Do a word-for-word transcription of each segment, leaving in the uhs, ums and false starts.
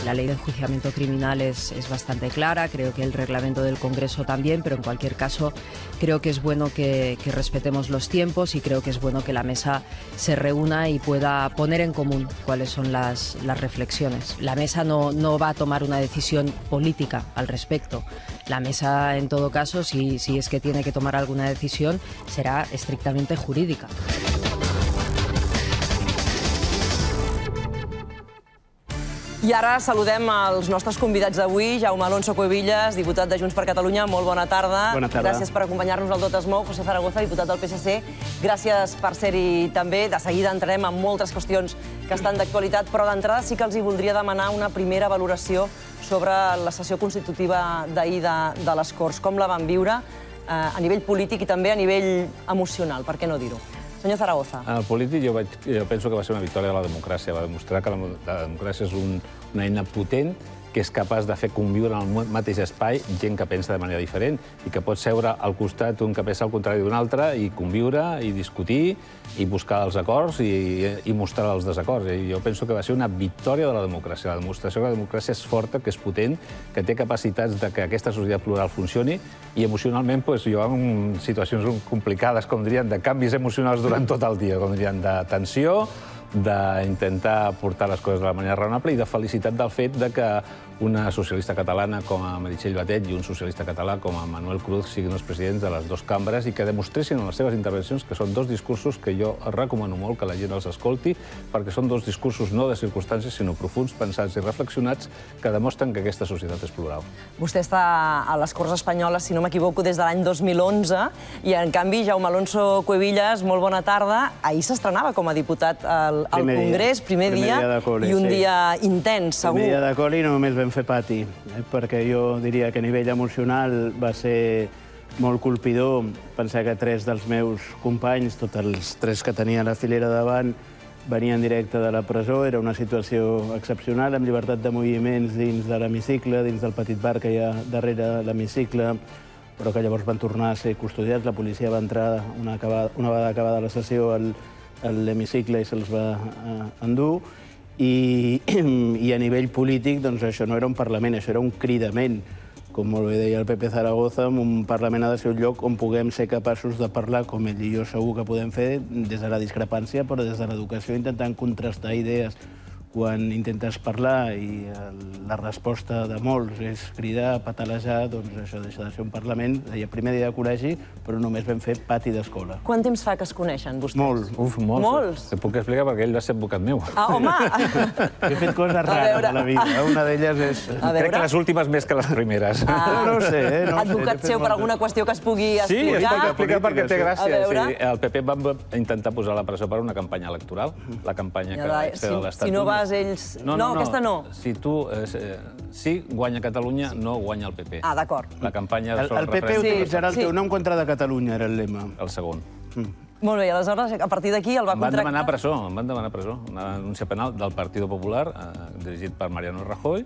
la ley de enjuiciamiento criminal es, es bastante clara, creo que el reglamento del Congreso también, pero en cualquier caso creo que es bueno que, que respetemos los tiempos y creo que es bueno que la mesa se reúna y pueda poner en común cuáles son las, las reflexiones. La mesa no, no va a tomar una decisión política al respecto. La mesa, en todo caso, si, si es que tiene que tomar alguna decisión, será estrictamente jurídica. I ara saludem els nostres convidats d'avui. Jaume Alonso Cuevillas, diputat de Junts per Catalunya, molt bona tarda. Bona tarda. Gràcies per acompanyar-nos al Tot es mou. José Zaragoza, diputat del P S C, gràcies per ser-hi també. De seguida entrarem en moltes qüestions que estan d'actualitat, però d'entrada sí que els hi voldria demanar una primera valoració sobre la sessió constitutiva d'ahir de, de les Corts. Com la van viure eh, a nivell polític i també a nivell emocional, per què no dir-ho? Senyor Zaragoza. En el polític jo, vaig, jo penso que va ser una victòria de la democràcia. Va demostrar que la, la democràcia és un, una eina potent que és capaç de fer conviure en el mateix espai gent que pensa de manera diferent i que pot seure al costat un que pensa al contrari d'un altre i conviure, i discutir, i buscar els acords i, i mostrar els desacords. I jo penso que va ser una victòria de la democràcia, la demostració que la democràcia és forta, que és potent, que té capacitats de que aquesta societat plural funcioni i emocionalment doncs, jo en situacions complicades, com dirien, de canvis emocionals durant tot el dia, com dirien, de tensió, d'intentar portar les coses de la manera raonable i de felicitat del fet de que una socialista catalana com a Meritxell Batet i un socialista català com a Manuel Cruz siguin els presidents de les dues cambres i que demostressin en les seves intervencions que són dos discursos que jo recomano molt que la gent els escolti, perquè són dos discursos no de circumstàncies, sinó profuns, pensats i reflexionats, que demostren que aquesta societat és plural. Vostè està a les Corts Espanyoles, si no m'equivoco, des de l'any dos mil onze, i en canvi, Jaume Alonso Cuevillas, molt bona tarda. Ahir s'estrenava com a diputat al, al Congrés, primer dia, i un dia intens, segur. Primer dia de col·li només vam fer pati, perquè jo diria que a nivell emocional va ser molt colpidor pensar que tres dels meus companys, tots els tres que tenia a la filera davant, venien directe de la presó. Era una situació excepcional, amb llibertat de moviments dins de l'hemicicle, dins del petit bar que hi ha darrere l'hemicicle, però que llavors van tornar a ser custodiats. La policia va entrar una, acabada, una vegada acabada la sessió al, a l'hemicicle i se'ls va endur. I, I a nivell polític, doncs això no era un Parlament, això era un cridament. Com molt bé deia el Pepe Zaragoza, un Parlament ha de ser un lloc on puguem ser capaços de parlar, com ell i jo segur que podem fer, des de la discrepància, però des de l'educació, intentant contrastar idees. Quan intentes parlar i la resposta de molts és cridar, patalejar, doncs això deixa de ser un Parlament. Deia, primer dia de col·legi, però només vam fer pati d'escola. Quant temps fa que es coneixen, vostès? Molt. Uf, molts. Molts? Te puc explicar perquè ell va ser advocat meu. Ah, home! He fet coses rares a la vida. Una d'elles és... Crec que les últimes més que les primeres. No ho sé, eh? Advocat seu per alguna qüestió que es pugui explicar? Sí, es pot explicar perquè té gràcia. El P P va intentar posar a la presó per una campanya electoral, la campanya que va fer l'Estatut. Si no vas ells... No, aquesta no. Si tu... Si guanya Catalunya, no guanya el P P. Ah, d'acord. La campanya... El P P utilitzarà el teu nom contra de Catalunya, era el lema. El segon. Molt bé, aleshores, a partir d'aquí el va contractar... Em van demanar presó, em van demanar presó. Una denúncia penal del Partido Popular, dirigit per Mariano Rajoy,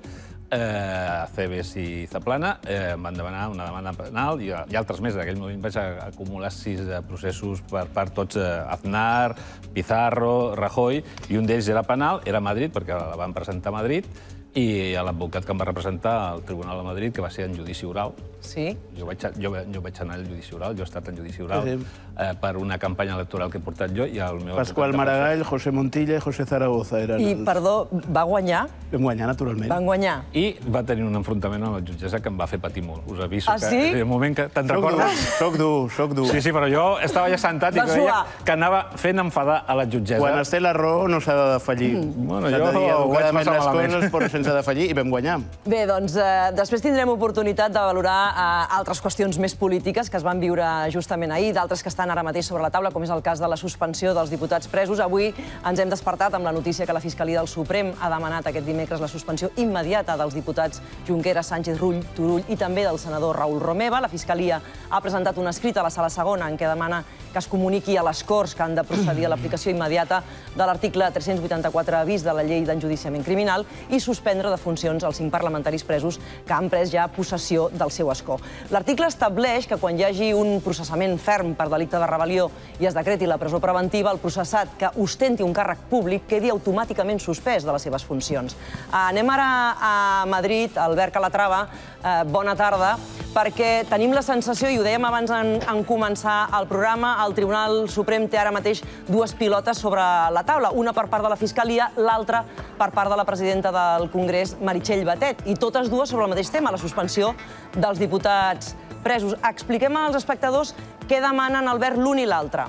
Cebes i Zaplana, em van demanar una demanda penal i altres més. En aquell moment vaig acumular sis processos per part tots Aznar, Pizarro, Rajoy, i un d'ells era penal, era a Madrid, perquè la van presentar a Madrid, i l'advocat que em va representar al Tribunal de Madrid, que va ser en judici oral. Sí? Jo vaig, jo, jo vaig anar al judici oral, jo he estat en judici oral sí, sí. Eh, per una campanya electoral que he portat jo i el meu... Pasqual Maragall, José Montilla i José Zaragoza eren I, els... perdó, va guanyar? Vam guanyar, naturalment. Van guanyar. I va tenir un enfrontament amb la jutgessa que em va fer patir molt. Us aviso ah, sí? que... El moment que... Te'n recordes? Soc dur, soc dur. Sí, sí, però jo estava ja sentat i veia que anava fent enfadar a la jutgessa. Quan es té la raó no s'ha de defallir. Mm. Bueno, s'ha jo de dir educadament les malament. coses, però sense defallir, i vam guanyar. Bé, doncs eh, després tindrem oportunitat de valorar eh, altres qüestions més polítiques que es van viure justament ahir, d'altres que estan ara mateix sobre la taula, com és el cas de la suspensió dels diputats presos. Avui ens hem despertat amb la notícia que la Fiscalia del Suprem ha demanat aquest dimecres la suspensió immediata dels diputats Junqueras, Sánchez, Rull, Turull i també del senador Raül Romeva. La Fiscalia ha presentat un escrit a la sala segona en què demana que es comuniqui a les Corts que han de procedir a l'aplicació immediata de l'article tres-cents vuitanta-quatre bis de la llei d'enjudiciament criminal i suspendre suspendre de funcions els cinc parlamentaris presos que han pres ja possessió del seu escó. L'article estableix que quan hi hagi un processament ferm per delicte de rebel·lió i es decreti la presó preventiva, el processat que ostenti un càrrec públic quedi automàticament suspès de les seves funcions. Anem ara a Madrid. Albert Calatrava, bona tarda, perquè tenim la sensació, i ho dèiem abans en començar el programa, el Tribunal Suprem té ara mateix dues pilotes sobre la taula, una per part de la Fiscalia, l'altra per part de la presidenta del Congrés, Meritxell Batet, i totes dues sobre el mateix tema, la suspensió dels diputats presos. Expliquem als espectadors què demanen, Albert, l'un i l'altre.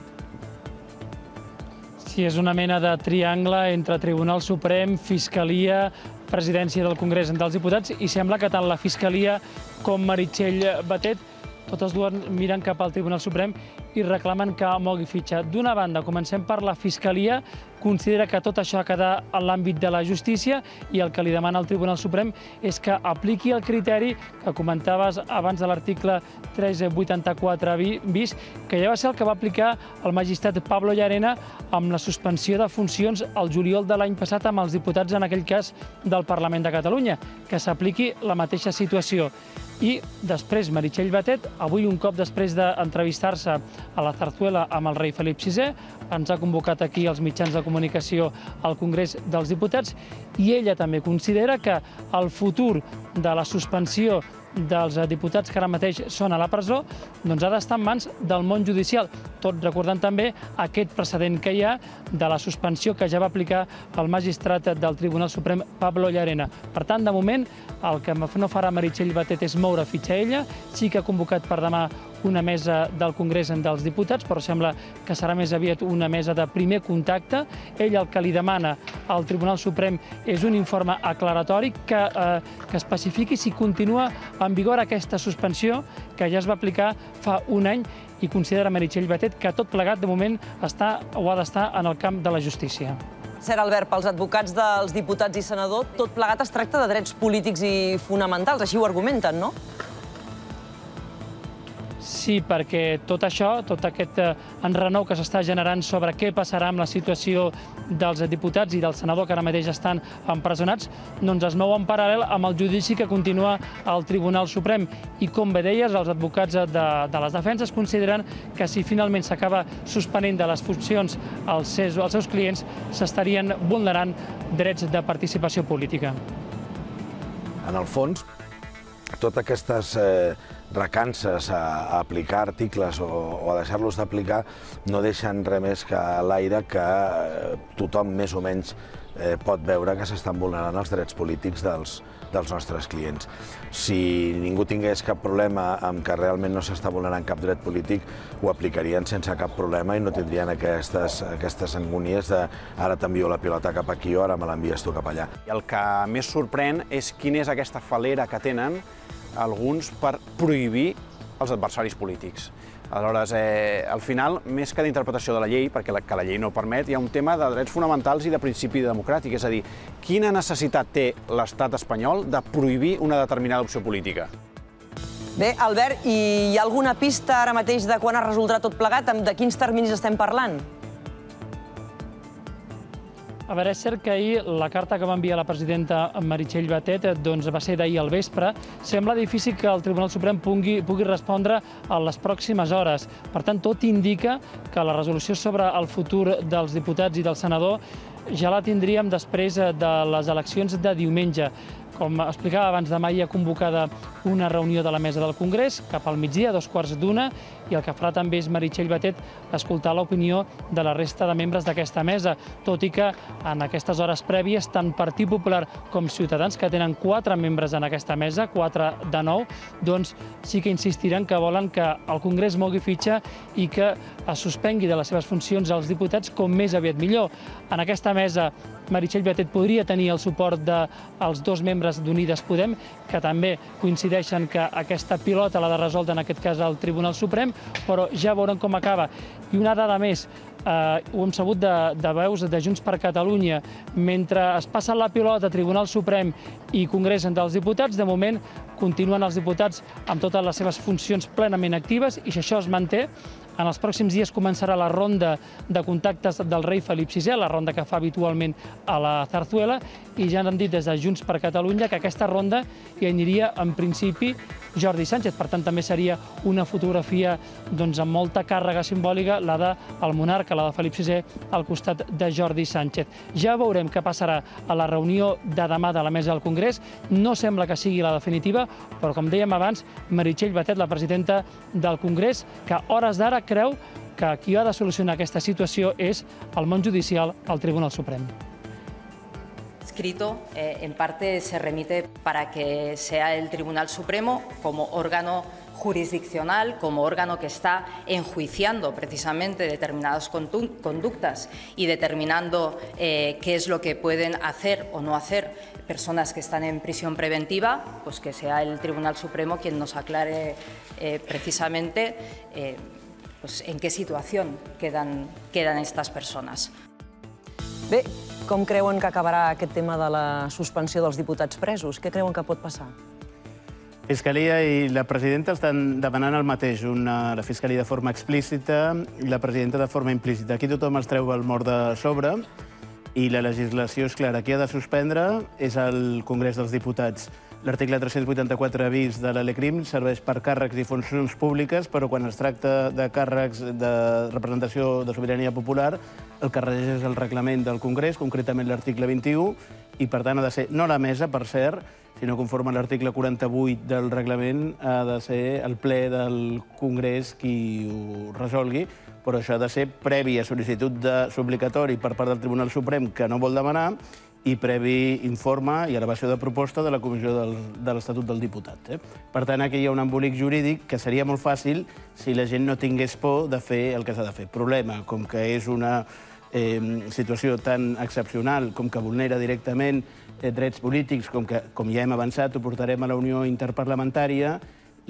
Sí, és una mena de triangle entre Tribunal Suprem, Fiscalia, Presidència del Congrés dels Diputats, i sembla que tant la Fiscalia com Meritxell Batet totes dues miren cap al Tribunal Suprem i reclamen que mogui fitxa. D'una banda, comencem per la Fiscalia, considera que tot això ha quedat en l'àmbit de la justícia i el que li demana al Tribunal Suprem és que apliqui el criteri que comentaves abans de l'article tres cents vuitanta-quatre bis, que ja va ser el que va aplicar el magistrat Pablo Llarena amb la suspensió de funcions el juliol de l'any passat amb els diputats, en aquell cas, del Parlament de Catalunya, que s'apliqui la mateixa situació. I després, Meritxell Batet, avui un cop després d'entrevistar-se a la Zarzuela amb el rei Felip sisè, ens ha convocat aquí als mitjans de comunicació al Congrés dels Diputats, i ella també considera que el futur de la suspensió dels diputats que ara mateix són a la presó doncs ha d'estar en mans del món judicial, tot recordant també aquest precedent que hi ha de la suspensió que ja va aplicar el magistrat del Tribunal Suprem, Pablo Llarena. Per tant, de moment, el que no farà Meritxell Batet és moure fitxa a ella. Sí que ha convocat per demà una mesa del Congrés dels Diputats, però sembla que serà més aviat una mesa de primer contacte. Ell el que li demana al Tribunal Suprem és un informe aclaratori que, eh, que especifiqui si continua en vigor aquesta suspensió que ja es va aplicar fa un any, i considera Meritxell Batet que tot plegat, de moment, està o ha d'estar en el camp de la justícia. Cert, Albert, pels advocats dels diputats i senadors, tot plegat es tracta de drets polítics i fonamentals, així ho argumenten, no? Sí, perquè tot això, tot aquest enrenou que s'està generant sobre què passarà amb la situació dels diputats i del senador que ara mateix estan empresonats, doncs es mou en paral·lel amb el judici que continua al Tribunal Suprem. I com bé deies, els advocats de, de les defenses consideren que si finalment s'acaba suspenent de les funcions als seus, als seus clients, s'estarien vulnerant drets de participació política. En el fons, totes aquestes eh, recances a, a aplicar articles o, o a deixar-los d'aplicar no deixen res més que a l'aire que eh, tothom més o menys eh, pot veure que s'estan vulnerant els drets polítics dels, dels nostres clients. Si ningú tingués cap problema amb que realment no s'està vulnerant cap dret polític, ho aplicarien sense cap problema i no tindrien aquestes, aquestes angúnies de ara t'envio la pilota cap aquí o ara me l'envies tu cap allà. I el que més sorprèn és quina és aquesta falera que tenen alguns per prohibir els adversaris polítics. Aleshores, eh, al final, més que d'interpretació de la llei, perquè la, que la llei no ho permet, hi ha un tema de drets fonamentals i de principi democràtic, és a dir, quina necessitat té l'estat espanyol de prohibir una determinada opció política? Bé, Albert, i hi ha alguna pista ara mateix de quan es resoldrà tot plegat? De quins terminis estem parlant? A veure, és cert que ahir la carta que va enviar la presidenta Meritxell Batet doncs, va ser d'ahir al vespre. Sembla difícil que el Tribunal Suprem pugui, pugui respondre a les pròximes hores. Per tant, tot indica que la resolució sobre el futur dels diputats i del senador ja la tindríem després de les eleccions de diumenge. Com explicava abans, demà hi ha convocada una reunió de la mesa del Congrés cap al migdia, a dos quarts d'una, i el que farà també és Meritxell Batet escoltar l'opinió de la resta de membres d'aquesta mesa, tot i que en aquestes hores prèvies tant Partit Popular com Ciutadans, que tenen quatre membres en aquesta mesa, quatre de nou, doncs sí que insistiran que volen que el Congrés mogui fitxa i que es suspengui de les seves funcions als diputats com més aviat millor. En aquesta mesa Meritxell Batet podria tenir el suport dels dos membres d'Unides Podem, que també coincideixen que aquesta pilota l'ha de resoldre en aquest cas el Tribunal Suprem, però ja veurem com acaba. I una dada més, ho hem sabut de veus de Junts per Catalunya, mentre es passa la pilota a Tribunal Suprem i Congrés dels Diputats, de moment continuen els diputats amb totes les seves funcions plenament actives, i si això es manté, en els pròxims dies començarà la ronda de contactes del rei Felip sisè, la ronda que fa habitualment a la Zarzuela, i ja han dit des de Junts per Catalunya que aquesta ronda hi aniria en principi Jordi Sánchez. Per tant, també seria una fotografia amb molta càrrega simbòlica, la del monarca, la de Felip sisè, al costat de Jordi Sánchez. Ja veurem què passarà a la reunió de demà de la mesa del Congrés. No sembla que sigui la definitiva, però, com dèiem abans, Meritxell Batet, la presidenta del Congrés, que a hores d'ara creu que qui ha de solucionar aquesta situació és el món judicial al Tribunal Suprem. Escrito, eh, en parte se remite para que sea el Tribunal Supremo como órgano jurisdiccional, como órgano que está enjuiciando precisamente determinadas conductas y determinando eh, qué es lo que pueden hacer o no hacer personas que están en prisión preventiva, pues que sea el Tribunal Supremo quien nos aclare eh, precisamente eh, pues en qué situación quedan, quedan estas persones. Bé, com creuen que acabarà aquest tema de la suspensió dels diputats presos? Què creuen que pot passar? Fiscalia i la presidenta estan demanant el mateix, una, la Fiscalia de forma explícita i la presidenta de forma implícita. Aquí tothom es treu el mort de sobre i la legislació és clara. Qui ha de suspendre és el Congrés dels Diputats. L'article tres-cents vuitanta-quatre bis de l'Alecrim serveix per càrrecs i funcions públiques, però quan es tracta de càrrecs de representació de sobirania popular, el que regeix és el reglament del Congrés, concretament l'article vint-i-u, i per tant ha de ser, no la mesa, per cert, sinó conforme a l'article quaranta-vuit del reglament, ha de ser el ple del Congrés qui ho resolgui, però això ha de ser previ a sol·licitud de suplicatori per part del Tribunal Suprem, que no vol demanar, i previ informe i elevació de proposta de la Comissió de l'Estatut del Diputat. Per tant, aquí hi ha un embolic jurídic que seria molt fàcil si la gent no tingués por de fer el que s'ha de fer. Problema, com que és una situació tan excepcional, com que vulnera directament drets polítics, com que, com ja hem avançat, ho portarem a la Unió Interparlamentària,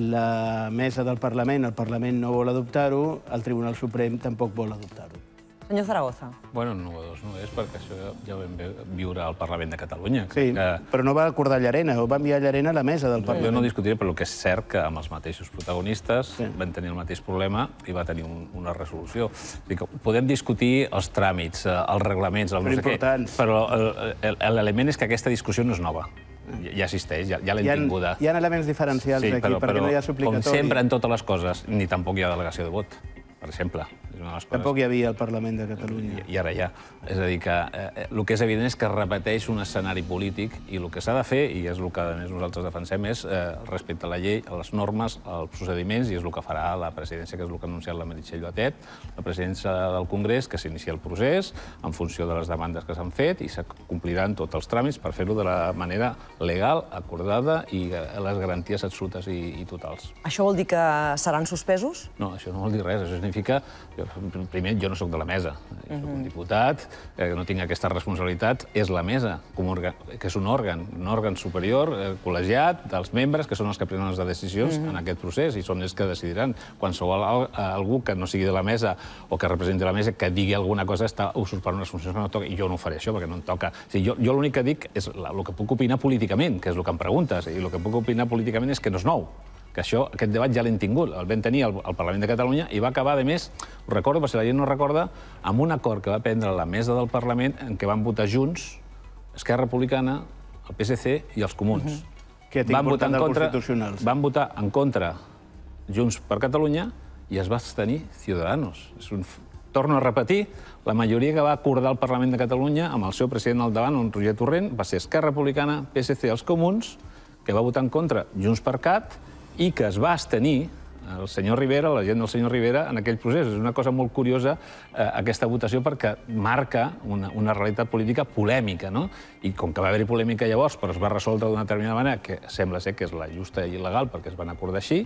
la mesa del Parlament, el Parlament no vol adoptar-ho, el Tribunal Suprem tampoc vol adoptar-ho. Senyor Zaragoza. Bueno, novedós no és, perquè això ja ho vam viure al Parlament de Catalunya. Sí, però no va acordar Llarena, ho va enviar Llarena a la mesa del Parlament. Jo no discutiré, però el que és cert que amb els mateixos protagonistes van tenir el mateix problema i va tenir una resolució. Podem discutir els tràmits, els reglaments, el no sé què, però l'element és que aquesta discussió no és nova. Ja existeix, ja l'hem tinguda. Hi ha elements diferencials aquí, perquè no hi ha suplicatori. Com sempre en totes les coses, ni tampoc hi ha delegació de vot, per exemple. Tampoc hi havia al Parlament de Catalunya. I ara ja. És a dir, que el que és evident és que repeteix un escenari polític i el que s'ha de fer, i és el que a més nosaltres defensem, és respecte a la llei, a les normes, als procediments, i és el que farà la presidència, que és el que ha anunciat la Meritxell Batet, la presidència del Congrés, que s'inicia el procés en funció de les demandes que s'han fet i s'acompliran tots els tràmits per fer-ho de la manera legal, acordada i les garanties absolutes i totals. Això vol dir que seran suspesos? No, això no vol dir res. Això significa... Primer, jo no soc de la mesa. Jo soc un diputat, que no tinc aquesta responsabilitat. És la mesa, que és un òrgan, un òrgan superior, col·legiat, dels membres, que són els que prenen les decisions en aquest procés, i són els que decidiran. Qualsevol algú que no sigui de la mesa o que representi la mesa, que digui alguna cosa, està usurpant unes funcions que no toca. I jo no ho faré, això, perquè no em toca. Jo l'únic que dic és el que puc opinar políticament, que és el que em preguntes, i el que puc opinar políticament és que no és nou. Que això, aquest debat ja l'hem tingut, el vam tenir al Parlament de Catalunya i va acabar, a més, ho recordo, per si la gent no recorda, amb un acord que va prendre la mesa del Parlament en què van votar Junts, Esquerra Republicana, el P S C i els Comuns. Que té important dels constitucionals. Van votar en contra Junts per Catalunya i es va abstenir Ciudadanos. Torno a repetir, la majoria que va acordar el Parlament de Catalunya amb el seu president al davant, el Roger Torrent, va ser Esquerra Republicana, P S C i els Comuns, que va votar en contra Junts per Cat i que es va abstenir el senyor Rivera, la gent del senyor Rivera, en aquell procés. És una cosa molt curiosa, aquesta votació, perquè marca una realitat política polèmica, no? I com que va haver-hi polèmica llavors, però es va resoldre d'una determinada manera, que sembla ser que és la justa i legal, perquè es van acordar així,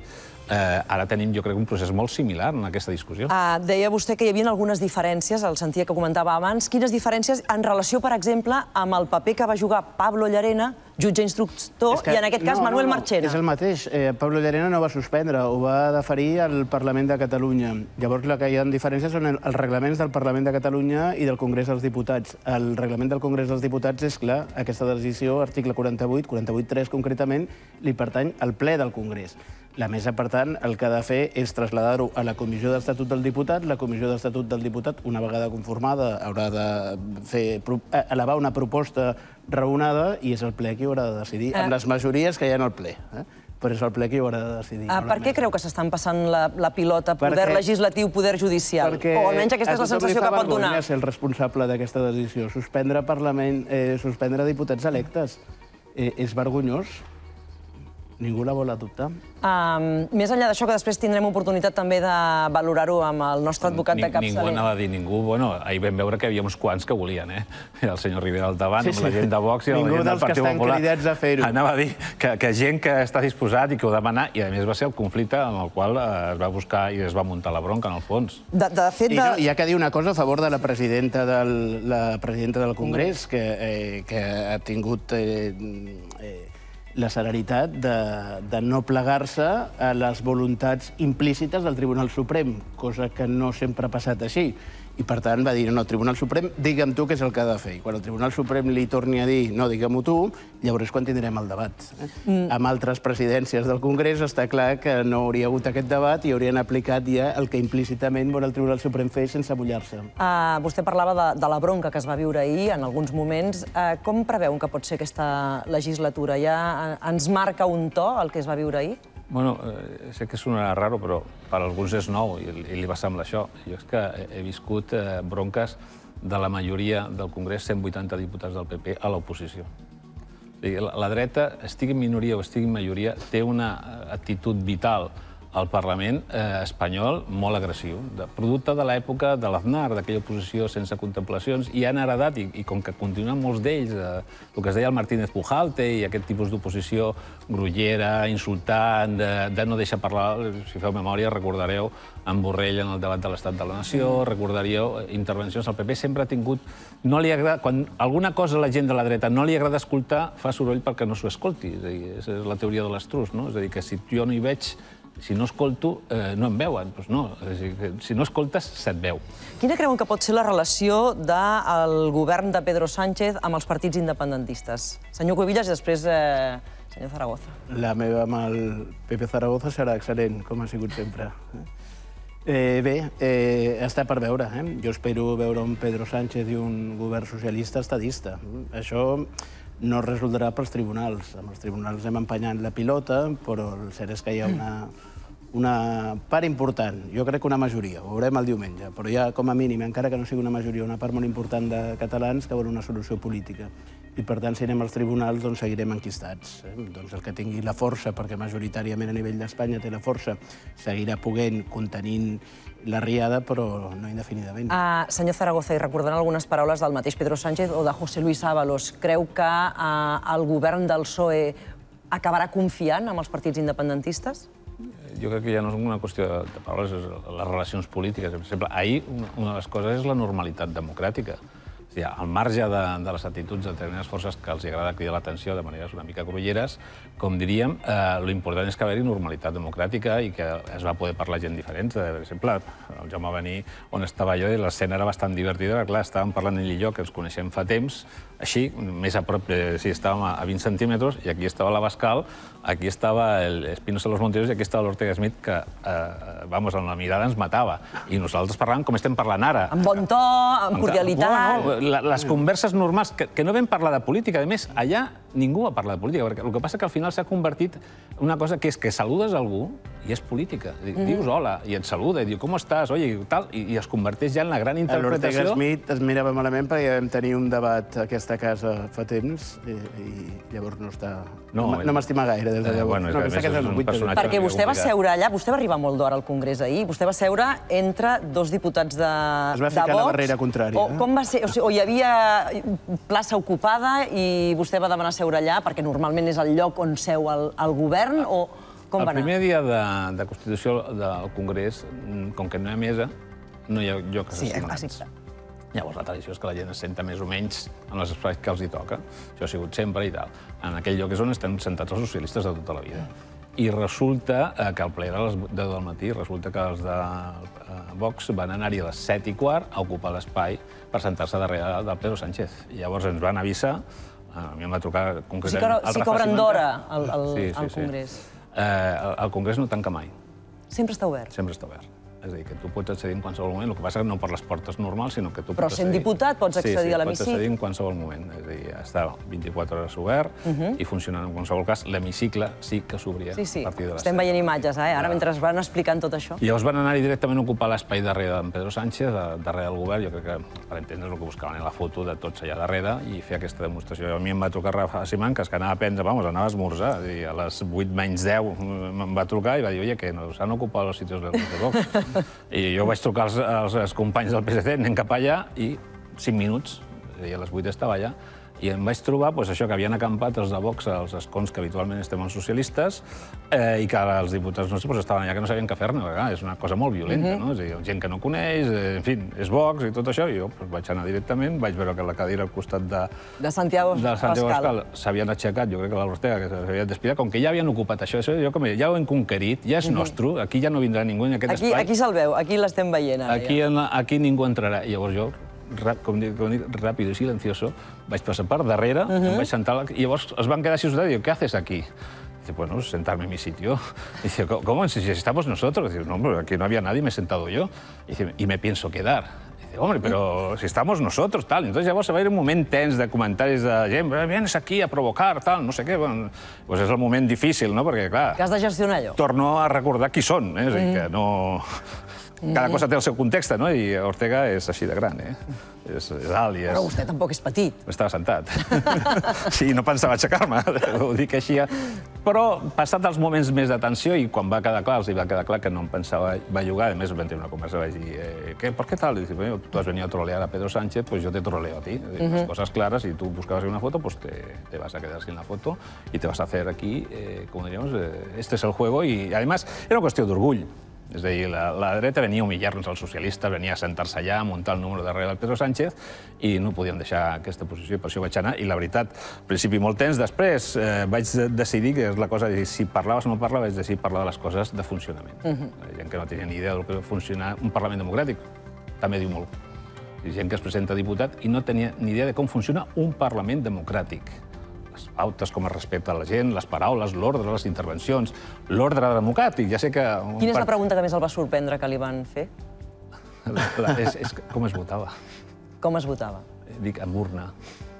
ara tenim, jo crec, un procés molt similar en aquesta discussió. Deia vostè que hi havia algunes diferències, el sentia que comentava abans. Quines diferències en relació, per exemple, amb el paper que va jugar Pablo Llarena jutge instructor, i en aquest cas Manuel Marchena. És el mateix. Pablo Llarena no va suspendre, ho va deferir al Parlament de Catalunya. Llavors, el que hi ha diferències són els reglaments del Parlament de Catalunya i del Congrés dels Diputats. El reglament del Congrés dels Diputats és clar, aquesta decisió, article quaranta-vuit, quaranta-vuit punt tres concretament, li pertany al ple del Congrés. La mesa, per tant, el que ha de fer és traslladar-ho a la Comissió d'Estatut del Diputat. La Comissió d'Estatut del Diputat, una vegada conformada, haurà de fer, elevar una proposta raonada i és el ple qui haurà de decidir, amb les majories que hi ha al ple. Però és el ple qui haurà de decidir. Per què creu que s'estan passant la pilota, poder legislatiu, poder judicial? O almenys aquesta és la sensació que pot donar. Perquè a tothom li fa vergonya ser el responsable d'aquesta decisió. Suspendre Parlament, suspendre diputats electes. És vergonyós. Ningú la vol adoptar. Més enllà d'això, que després tindrem oportunitat també de valorar-ho amb el nostre advocat de capçalera. Ningú anava a dir ningú. Bueno, ahir vam veure que hi havia uns quants que volien, eh? El senyor Rivera al davant, amb la gent de Vox i la gent del Partit Popular. Ningú dels que estan cridats a fer-ho. Anava a dir que gent que està disposat i que ho demana, i a més va ser el conflicte en el qual es va buscar i es va muntar la bronca, en el fons. De fet... I hi ha que dir una cosa a favor de la presidenta del Congrés, que ha tingut la celeritat de no plegar-se a les voluntats implícites del Tribunal Suprem, cosa que no sempre ha passat així. I, per tant, va dir, no, Tribunal Suprem, digue'm tu què és el que ha de fer. I quan el Tribunal Suprem li torni a dir, no, digue'm-ho tu, llavors és quan tindrem el debat. Amb altres presidències del Congrés està clar que no hauria hagut aquest debat i haurien aplicat ja el que implícitament vol el Tribunal Suprem fer sense mullar-se. Vostè parlava de la bronca que es va viure ahir, en alguns moments. Com preveuen que pot ser aquesta legislatura? Ja ens marca un to el que es va viure ahir? Bueno, sé que sonarà raro, però per alguns és nou i li va semblar això. Jo és que he viscut bronques de la majoria del Congrés, cent vuitanta diputats del P P, a l'oposició. La dreta, estigui en minoria o estigui en majoria, té una actitud vital al Parlament espanyol molt agressiu, producte de l'època de l'Aznar, d'aquella oposició sense contemplacions, i han heredat, i com que continuen molts d'ells, el que es deia el Martínez Pujalte i aquest tipus d'oposició grollera, insultant, de no deixar parlar, si feu memòria, recordareu en Borrell en el debat de l'Estat de la Nació, recordaríeu intervencions. El P P sempre ha tingut... No li agrada... Quan alguna cosa a la gent de la dreta no li agrada escoltar, fa soroll perquè no s'ho escolti. És la teoria de l'estruç, no? És a dir, que si jo no hi veig... Si no escolto, no em veuen. Doncs no, si no escoltes, se't veu. Quina creuen que pot ser la relació del govern de Pedro Sánchez amb els partits independentistes? Senyor Cuevillas i després senyor Zaragoza. La meva amb el Pepe Zaragoza serà excel·lent, com ha sigut sempre. Bé, està per veure. Jo espero veure un Pedro Sánchez i un govern socialista estadista. Això no es resoldrà pels tribunals. Amb els tribunals hem empenyat la pilota, però el cert és que hi ha una part important, jo crec que una majoria, ho veurem el diumenge, però hi ha com a mínim, encara que no sigui una majoria, una part molt important de catalans que volen una solució política. I per tant, si anem als tribunals, doncs seguirem enquistats. Doncs el que tingui la força, perquè majoritàriament a nivell d'Espanya té la força, seguirà poguent, contenint la riada, però no indefinidament. Senyor Zaragoza, i recordant algunes paraules del mateix Pedro Sánchez o de José Luis Ábalos, creu que el govern del P S O E acabarà confiant amb els partits independentistes? Jo crec que ja no és una qüestió de paraules, és les relacions polítiques. Per exemple, ahir una de les coses és la normalitat democràtica. Al marge de les actituds de determinades forces que els agrada cridar l'atenció de maneres una mica grolleres, com diríem, l'important és que hi haver normalitat democràtica i que es va poder parlar gent diferent. Per exemple, el Jaume va venir on estava jo i l'escena era bastant divertida. Clar, estàvem parlant ell i jo, que ens coneixem fa temps, així, més a prop, sí, estàvem a vint centímetres, i aquí estava l'Abascal, aquí estava l'Espinosa de los Monteros i aquí estava l'Ortega Smith, que, vamos, amb la mirada ens matava. I nosaltres parlàvem com estem parlant ara. Amb bon to, amb cordialitat. Les converses normals, que no vam parlar de política. A més, allà ningú va parlar de política, perquè el que passa que al final s'ha convertit en una cosa que és que saludes algú i és política. Dius hola, i et saluda, i diu com estàs, oi, i tal, i es converteix ja en la gran interpretació. L'Ortega Smith es mirava malament perquè vam tenir un debat a aquesta casa fa temps i llavors no està... No m'estima gaire des de llavors. Perquè vostè va seure allà, vostè va arribar molt d'hora al Congrés ahir, vostè va seure entre dos diputats de Vox. Es va ficar a la barrera contrària. Com va ser? O hi havia plaça ocupada i vostè va demanar seure allà perquè normalment és el lloc on seu el govern o com va anar? El primer dia de constitució del Congrés, com que no hi ha mesa, no hi ha lloc a assegurar. Llavors, la tradició és que la gent es senta més o menys en els espais que els hi toca. Això ha sigut sempre i tal. En aquell lloc és on estem sentats els socialistes de tota la vida. I resulta que el ple era a les deu del matí, resulta que els de Vox van anar-hi a les set i quart a ocupar l'espai per sentar-se darrere del Pedro Sánchez. I llavors ens van avisar, a mi em va trucar concretament... Sí que obren d'hora al Congrés. El Congrés no tanca mai. Sempre està obert? Sempre està obert. És a dir, que tu pots accedir en qualsevol moment, el que passa que no per les portes normals, sinó que tu Però pots accedir... sent diputat pots accedir a l'hemicicle? Sí, sí, pots accedir en qualsevol moment. És a dir, està vint-i-quatre hores obert i funcionant en qualsevol cas. L'hemicicle sí que s'obria a partir de les set. Estem veient imatges, eh? Ara, mentre van explicant tot això. I llavors van anar-hi directament a ocupar l'espai darrere d'en Pedro Sánchez, darrere del govern. Jo crec que, per entendre el que buscaven era la foto de tots allà darrere i fer aquesta demostració. A mi em va trucar Rafa Simancas, que anava a prendre, vamos, anava a esmorzar. A les vuit menys deu em va trucar i va dir, oye, que s'han ocupat els sitios de Vox. I jo vaig trucar als, als companys del P S C, anem cap allà, i cinc minuts, i a les vuit estava allà, i em vaig trobar pues, això que havien acampat els de Vox als escons que habitualment estem els socialistes eh, i que els diputats nostres pues, estaven allà que no sabien què fer-ne. És una cosa molt violenta, no? És a dir, gent que no coneix, eh, en fi, és Vox i tot això, i jo pues, vaig anar directament, vaig veure que la cadira al costat de, de Santiago Pascal s'havien aixecat, jo crec que l'Ortega, que s'havia despidat, com que ja havien ocupat això, això jo, com, ja ho hem conquerit, ja és nostre, aquí ja no vindrà ningú en aquest aquí, espai. Aquí se'l veu, aquí l'estem veient ara. Aquí, ja. aquí ningú entrarà. I llavors jo, com dic, com dic, ràpid i silencioso, vaig passar per darrere, uh -huh. em vaig sentar, i llavors es van quedar així i diu, ¿qué haces aquí? Dice, bueno, sentarme en mi sitio. Dice, ¿cómo? Si estamos nosotros. Dice, no, hombre, aquí no había nadie, me he sentado yo. Dice, y me pienso quedar. Dice, hombre, pero si estamos nosotros, tal. Entonces llavors va haver un moment tens de comentaris de gent, vienes aquí a provocar, tal, no sé què. Bueno, pues és el moment difícil, no? Perquè, clar... Que has de gestionar allò. Torno a recordar qui són, eh? És a dir, que no... Cada cosa té el seu context, no? I Ortega és així de gran, eh? És, és alt i és... Però vostè tampoc és petit. Estava sentat. Sí, no pensava aixecar-me, ho dic així. Però, passat els moments més de tensió, i quan va quedar clar, els va quedar clar que no em pensava bellugar, a més vam tenir una conversa, vaig dir, eh, ¿qué, ¿por qué tal? Y dice, bueno, tú has venido a trolear a Pedro Sánchez, pues yo te troleo a ti. Uh -huh. Las cosas claras, y tú buscabas una foto, pues te, te vas a quedar sin la foto y te vas a hacer aquí, eh, como diríamos, eh, este es el juego, y además era una qüestió d'orgull. És a dir, la, la dreta venia a humillar-nos als socialistes, venia a sentar-se allà, a muntar el número darrere del Pedro Sánchez, i no podíem deixar aquesta posició, per això vaig anar, i la veritat, al principi molt tens, després eh, vaig decidir, que és la cosa de dir, si parlaves o no parlaves, vaig decidir parlar de les coses de funcionament. Uh -huh. Gent que no tenia ni idea del que funciona un Parlament democràtic, també diu molt. I gent que es presenta diputat i no tenia ni idea de com funciona un Parlament democràtic. Les pautes, com es respecta la gent, les paraules, l'ordre, les intervencions, l'ordre democràtic. Ja sé que... Quina és la pregunta que més el va sorprendre que li van fer? La, la, és, és com es votava. Com es votava? Dic, amb urna.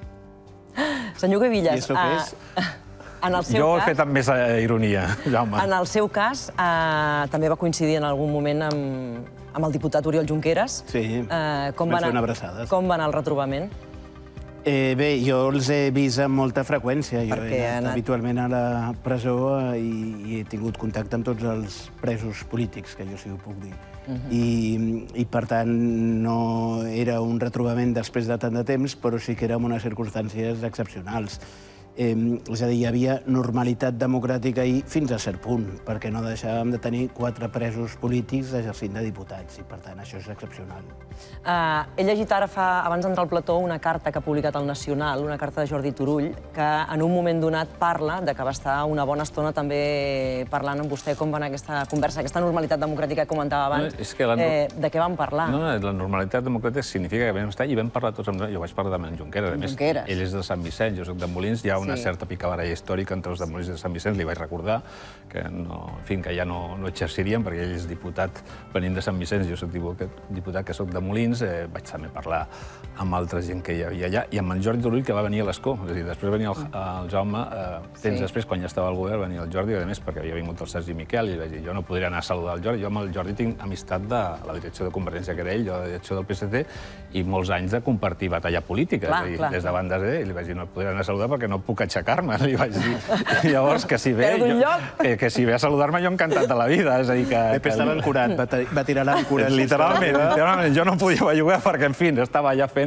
Senyor Cuevillas... I això què és? En el seu jo cas, he fet amb més ironia, Jaume. En el seu cas, eh, també va coincidir en algun moment amb, amb el diputat Oriol Junqueras. Sí, eh, com vam va fer anar, una abraçada. Com va anar el retrobament? Eh, bé, jo els he vist amb molta freqüència. Jo Perquè he anat, anat... habitualment a la presó i, i he tingut contacte amb tots els presos polítics, que jo sí ho puc dir. Uh -huh. I, I, per tant, no era un retrobament després de tant de temps, però sí que era en unes circumstàncies excepcionals. Eh, és a dir, hi havia normalitat democràtica ahir fins a cert punt, perquè no deixàvem de tenir quatre presos polítics exercint de diputats, i per tant això és excepcional. Uh, he llegit ara, fa, abans d'entrar al plató, una carta que ha publicat el Nacional, una carta de Jordi Turull, que en un moment donat parla de que va estar una bona estona també parlant amb vostè com va anar aquesta conversa, aquesta normalitat democràtica que comentava abans. No, és que la... eh, de què van parlar? No, no, la normalitat democràtica significa que vam estar i vam parlar tots amb... Jo vaig parlar amb en Junqueras. A més, Junqueras. Ell és de Sant Vicenç, jo soc de Molins, hi ha una sí. certa picabaralla històrica entre els de Molins i de Sant Vicenç, li vaig recordar que, no, en fi, que ja no, no exerciríem, perquè ell és diputat venint de Sant Vicenç, jo soc diputat que soc de Molins, eh, vaig també parlar amb altra gent que hi havia allà, i amb el Jordi Turull, que va venir a l'escó. És a dir, després venia el, el Jaume, eh, temps sí. després, quan ja estava al govern, venia el Jordi, a més, perquè havia vingut el Sergi Miquel, i vaig dir, jo no podria anar a saludar el Jordi. Jo amb el Jordi tinc amistat de la direcció de Convergència, que era ell, jo de la direcció del P S C, i molts anys de compartir batalla política. Clar, és a dir, clar. Des de bandes de... I li vaig dir, no podria anar a saludar perquè no puc aixecar-me, li vaig dir. I llavors, que si ve... Jo, que, que si ve a saludar-me, jo encantat de la vida. És a dir, que... Pepe estava ancorat, va, va tirar l'àncora. Literalment, literalment, jo no podia bellugar perquè, en fi, estava allà fent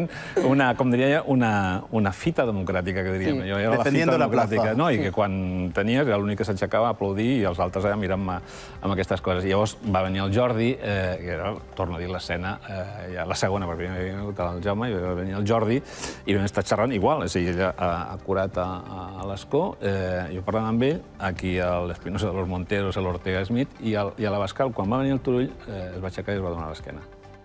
fent una, com diria, una, una fita democràtica, que diríem. Sí. Jo era la Defendiendo fita la plaza. democràtica, no? I Sí. que quan tenies era l'únic que s'aixecava a aplaudir i els altres allà mirant-me amb aquestes coses. I llavors va venir el Jordi, eh, i era, torno a dir l'escena, eh, ja la segona, perquè havia vingut el Jaume, i va venir el Jordi, i vam estar xerrant igual, és a dir, ella acurat a, a l'escó, eh, jo parlant amb ell, aquí a l'Espinosa de los Monteros, a l'Ortega Smith, i, el, i a l'Abascal, quan va venir el Turull, eh, es va aixecar i es va donar l'esquena.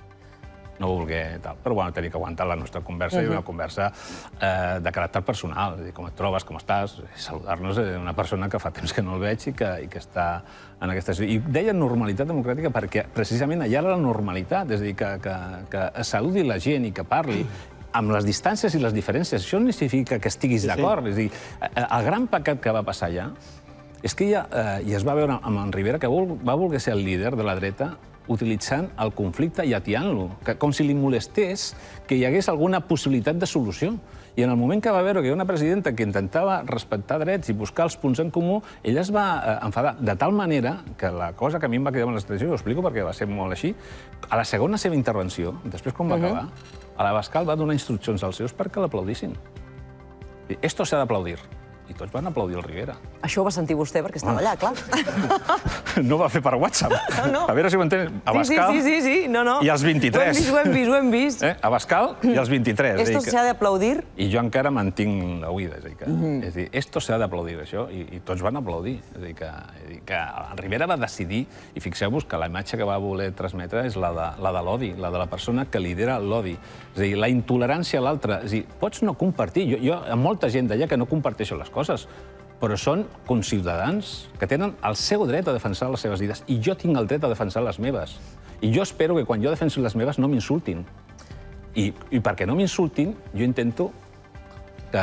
No voler tal. Però bueno, tenia que aguantar la nostra conversa, i una conversa eh, de caràcter personal, és a dir, com et trobes, com estàs, saludar-nos una persona que fa temps que no el veig i que, i que està en aquesta situació. I deia normalitat democràtica perquè precisament allà era la normalitat, és a dir, que, que, que saludi la gent i que parli amb les distàncies i les diferències. Això no significa que estiguis d'acord. És a dir, el gran pecat que va passar allà és que ja, eh, i es va veure amb en Rivera, que va voler ser el líder de la dreta utilitzant el conflicte i atiant-lo, com si li molestés que hi hagués alguna possibilitat de solució. I en el moment que va veure que hi ha una presidenta que intentava respectar drets i buscar els punts en comú, ella es va enfadar de tal manera que la cosa que a mi em va quedar amb l'expressió, ho explico perquè va ser molt així, a la segona seva intervenció, després quan va acabar, a l'Abascal va donar instruccions als seus perquè l'aplaudissin. Esto se ha d'aplaudir. I tots van aplaudir el Rivera. Això ho va sentir vostè perquè estava allà, clar. No va fer per WhatsApp. No. A veure si ho entens. Abascal sí, sí, sí, sí. No, no. i els vint-i-tres. Ho hem vist, ho hem vist. Eh? Abascal i els vint-i-tres. Esto se ha d'aplaudir. I jo encara mantinc la oïda. És a dir, que, és a dir, esto se ha d'aplaudir, això. I, I tots van aplaudir. És a dir, que, és a dir, que el Rivera va decidir, i fixeu-vos que la imatge que va voler transmetre és la de, la de l'odi, la de la persona que lidera l'odi. És a dir, la intolerància a l'altre. És a dir, pots no compartir. Jo, jo, hi ha molta gent d'allà que no comparteixo les coses, però són conciutadans que tenen el seu dret a defensar les seves idees i jo tinc el dret a defensar les meves. I jo espero que quan jo defenso les meves no m'insultin. I, i perquè no m'insultin, jo intento que,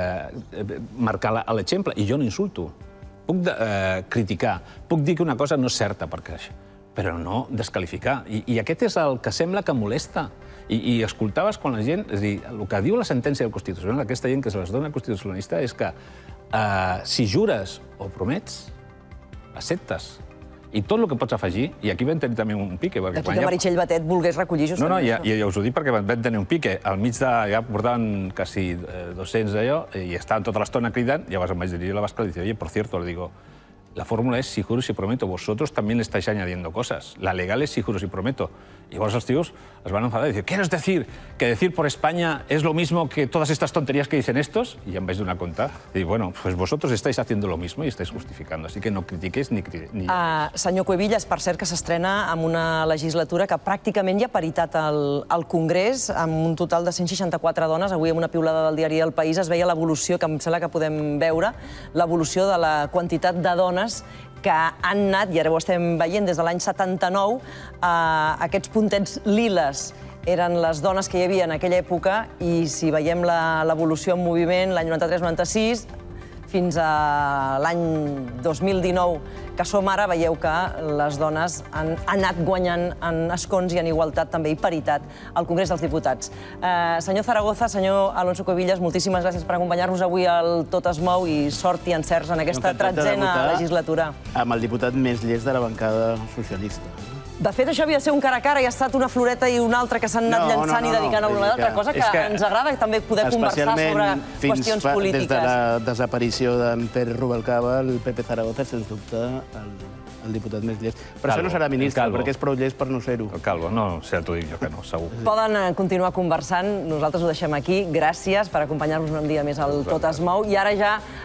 eh, marcar l'exemple, i jo no insulto. Puc de, eh, criticar, puc dir que una cosa no és certa, perquè, però no descalificar. I, I aquest és el que sembla que molesta. I, i escoltaves quan la gent... És a dir, el que diu la sentència del Constitucional, aquesta gent que se les dona al constitucionalista, és que Uh, si jures o promets, acceptes. I tot el que pots afegir, i aquí vam tenir també un pique... D'aquí que Meritxell Batet volgués recollir justament no, no, això. No, ja, ja us ho dic perquè vam tenir un pique. Al mig de... ja portaven quasi dos-cents d'allò, i estaven tota l'estona cridant, llavors em vaig dirigir a l'Abascal i dir, oye, por cierto, le digo, la fórmula es si juro, si prometo. Vosotros también le estáis añadiendo cosas. La legal es si juro, si prometo. Y vos los tíos os van a enfadar y decir, ¿quieres decir que decir por España es lo mismo que todas estas tonterías que dicen estos? Y ya en vez de una cuenta, y bueno, pues vosotros estáis haciendo lo mismo y estáis justificando. Así que no critiquéis ni... ni... Uh, senyor Cuevillas, per cert que s'estrena amb una legislatura que pràcticament hi ha paritat al, al Congrés, amb un total de cent seixanta-quatre dones. Avui, amb una piulada del diari El País, es veia l'evolució, que em sembla que podem veure, l'evolució de la quantitat de dones que han anat, i ara ho estem veient des de l'any setanta-nou, eh, aquests puntets liles eren les dones que hi havia en aquella època, i si veiem l'evolució en moviment, l'any noranta-tres noranta-sis, fins a l'any dos mil dinou, que som ara, veieu que les dones han anat guanyant en escons i en igualtat també i paritat al Congrés dels Diputats. Eh, senyor Zaragoza, senyor Alonso Cuevillas, moltíssimes gràcies per acompanyar-nos avui al Tot es mou i sort i encerts en aquesta tretzena legislatura. Amb el diputat més llest de la bancada socialista. De fet, això havia de ser un cara a cara i ha estat una floreta i una altra que s'han anat llançant i dedicant a una altra cosa que ens agrada també poder conversar sobre qüestions polítiques. Des de la desaparició d'en Pere Rubalcaba, el Pepe Zaragoza, sens dubte, el diputat més llest. Per això no serà ministre, perquè és prou llest per no ser-ho. El Calvo, no, ja t'ho dic jo que no, segur. Poden continuar conversant, nosaltres ho deixem aquí. Gràcies per acompanyar-nos un dia més al Tot es mou. I ara ja